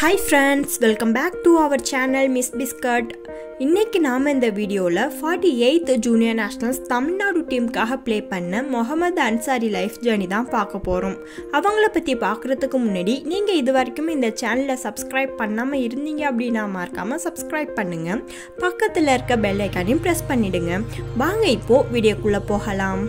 Hi friends, welcome back to our channel Miss Biscuit. இன்னைக்கு நாம இந்த வீடியோல 48th ஜூனியர் நேஷனல்ஸ் தமிழ்நாடு டீமுக்காக ப்ளே பண்ண முகமது அன்சாரி லைஃப் ஜர்னி தான் பார்க்க போறோம். அவங்கள பத்தி பார்க்கிறதுக்கு முன்னாடி நீங்க இதுவரைக்கும் இந்த சேனலை சப்ஸ்கிரைப் பண்ணாம இருந்தீங்க அப்படினா மறக்காம சப்ஸ்கிரைப் பண்ணுங்க. பக்கத்துல இருக்க பெல் ஐகானையும் பிரஸ் பண்ணிடுங்க. வாங்க இப்போ வீடியோக்குள்ள போகலாம்.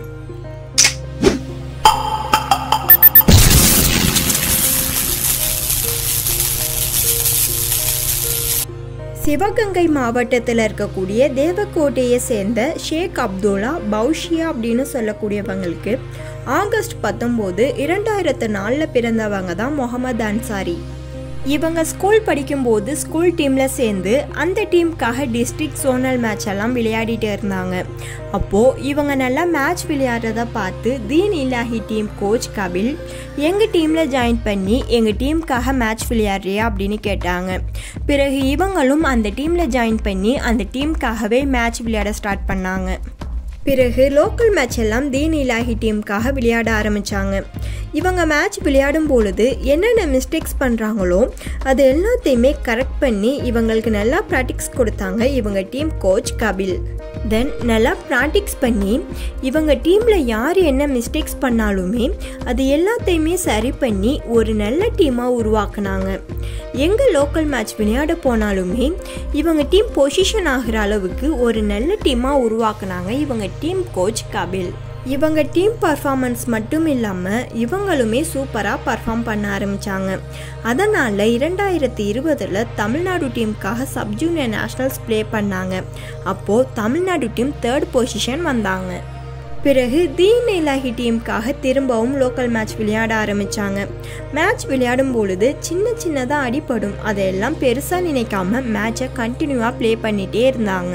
சிவகங்கை மாவட்டத்தில் இருக்கக்கூடிய தேவக்கோட்டையை சேர்ந்த ஷேக் அப்துல்லா பௌஷியா அப்படின்னு சொல்லக்கூடியவங்களுக்கு ஆகஸ்ட் 19, 2004 பிறந்தவங்க தான் முகமது அன்சாரி. இவங்க ஸ்கூல் படிக்கும்போது ஸ்கூல் டீமில் சேர்ந்து அந்த டீமுக்காக டிஸ்ட்ரிக்ட் ஜோனல் மேட்ச் எல்லாம் விளையாடிட்டு இருந்தாங்க. அப்போது இவங்க நல்லா மேட்ச் விளையாடுறத பார்த்து தீன் இலாஹி டீம் கோச் கபில் எங்கள் டீமில் ஜாயின் பண்ணி எங்கள் டீமுக்காக மேட்ச் விளையாடுறியா அப்படின்னு கேட்டாங்க. பிறகு இவங்களும் அந்த டீமில் ஜாயின் பண்ணி அந்த டீமுக்காகவே மேட்ச் விளையாட ஸ்டார்ட் பண்ணாங்க. பிறகு லோக்கல் மேட்ச் எல்லாம் தீன் இலாஹி டீமுக்காக விளையாட ஆரம்பித்தாங்க. இவங்க மேட்ச் விளையாடும் பொழுது என்னென்ன மிஸ்டேக்ஸ் பண்ணுறாங்களோ அது எல்லாத்தையுமே கரெக்ட் பண்ணி இவங்களுக்கு நல்லா ப்ராக்டிக்ஸ் கொடுத்தாங்க இவங்க டீம் கோச் கபில். தென் நல்லா ப்ராக்டிக்ஸ் பண்ணி இவங்க டீமில் யார் என்ன மிஸ்டேக்ஸ் பண்ணாலுமே அது எல்லாத்தையுமே சரி பண்ணி ஒரு நல்ல டீமாக உருவாக்குனாங்க. எங்கே லோக்கல் மேட்ச் விளையாட போனாலுமே இவங்க டீம் பொசிஷன் ஆகிற அளவுக்கு ஒரு நல்ல டீமாக உருவாக்குனாங்க இவங்க டீம் கோச் கபில். இவங்க டீம் பர்ஃபார்மன்ஸ் மட்டும் இல்லாமல் இவங்களுமே சூப்பராக பர்ஃபார்ம் பண்ண ஆரம்பித்தாங்க. அதனால் 2020 தமிழ்நாடு டீமுக்காக சப் ஜூனியர் நேஷனல்ஸ் ப்ளே பண்ணாங்க. அப்போது தமிழ்நாடு டீம் 3rd பொசிஷன் வந்தாங்க. பிறகு தீன் இலாஹி டீமுக்காக திரும்பவும் லோக்கல் மேட்ச் விளையாட ஆரம்பித்தாங்க. மேட்ச் விளையாடும் பொழுது சின்னதாக அடிப்படும், அதையெல்லாம் பெருசாக நினைக்காம மேட்சை கண்டினியூவாக ப்ளே பண்ணிகிட்டே இருந்தாங்க.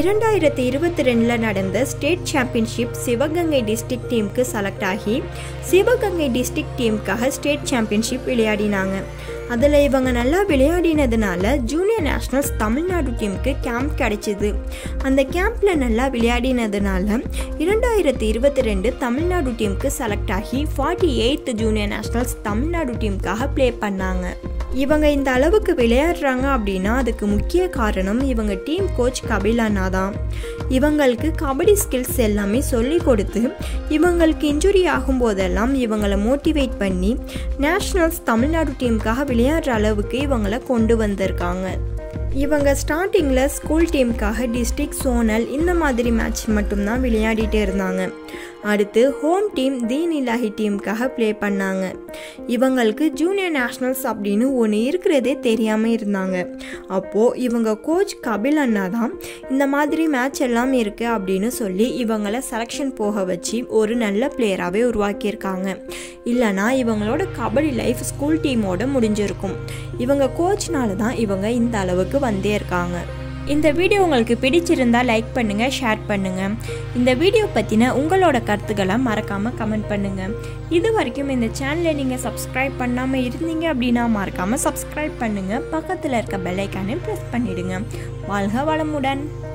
2022 நடந்த ஸ்டேட் சாம்பியன்ஷிப் சிவகங்கை டிஸ்ட்ரிக்ட் டீமுக்கு செலக்ட் ஆகி சிவகங்கை டிஸ்ட்ரிக்ட் டீமுக்காக ஸ்டேட் சாம்பியன்ஷிப் விளையாடினாங்க. அதில் இவங்க நல்லா விளையாடினதுனால ஜூனியர் நேஷனல்ஸ் தமிழ்நாடு டீமுக்கு கேம்ப் கிடைச்சிது. அந்த கேம்பில் நல்லா விளையாடினதுனால 2022 தமிழ்நாடு டீமுக்கு செலக்ட் ஆகி 48th ஜூனியர் நேஷனல்ஸ் தமிழ்நாடு டீமுக்காக ப்ளே பண்ணாங்க. இவங்க இந்த அளவுக்கு விளையாடுறாங்க அப்படின்னா அதுக்கு முக்கிய காரணம் இவங்க டீம் கோச் கபில் அண்ணா தான். இவங்களுக்கு கபடி ஸ்கில்ஸ் எல்லாமே சொல்லி கொடுத்து இவங்களுக்கு இன்ஜுரி ஆகும் போதெல்லாம் இவங்களை மோட்டிவேட் பண்ணி நேஷ்னல்ஸ் தமிழ்நாடு டீமுக்காக விளையாடுற அளவுக்கு இவங்களை கொண்டு வந்திருக்காங்க. இவங்க ஸ்டார்டிங்கில் ஸ்கூல் டீமுக்காக டிஸ்ட்ரிக்ட் ஜோனல் இந்த மாதிரி மேட்ச் மட்டும்தான் விளையாடிட்டு இருந்தாங்க. அடுத்து ஹோம் டீம் தீன் இலாஹி டீமுக்காக ப்ளே பண்ணாங்க. இவங்களுக்கு ஜூனியர் நேஷ்னல்ஸ் அப்படின்னு ஒன்று இருக்கிறதே தெரியாமல் இருந்தாங்க. அப்போது இவங்க கோச் கபில் அண்ணா தான் இந்த மாதிரி மேட்ச் எல்லாம் இருக்குது அப்படின்னு சொல்லி இவங்களை செலெக்ஷன் போக வச்சு ஒரு நல்ல பிளேயராகவே உருவாக்கியிருக்காங்க. இல்லைனா இவங்களோட கபடி லைஃப் ஸ்கூல் டீமோட முடிஞ்சிருக்கும். இவங்க கோச்னால தான் இவங்க இந்த அளவுக்கு வந்தே இருக்காங்க. இந்த வீடியோ உங்களுக்கு பிடிச்சிருந்தால் லைக் பண்ணுங்கள், ஷேர் பண்ணுங்கள். இந்த வீடியோ பற்றின உங்களோட கருத்துக்களை மறக்காமல் கமெண்ட் பண்ணுங்கள். இது வரைக்கும் இந்த சேனலை நீங்கள் சப்ஸ்கிரைப் பண்ணாமல் இருந்தீங்க அப்படின்னா மறக்காமல் சப்ஸ்கிரைப் பண்ணுங்கள். பக்கத்தில் இருக்க பெல் ஐக்கானை ப்ரெஸ் பண்ணிவிடுங்க. வாழ்க வளமுடன்.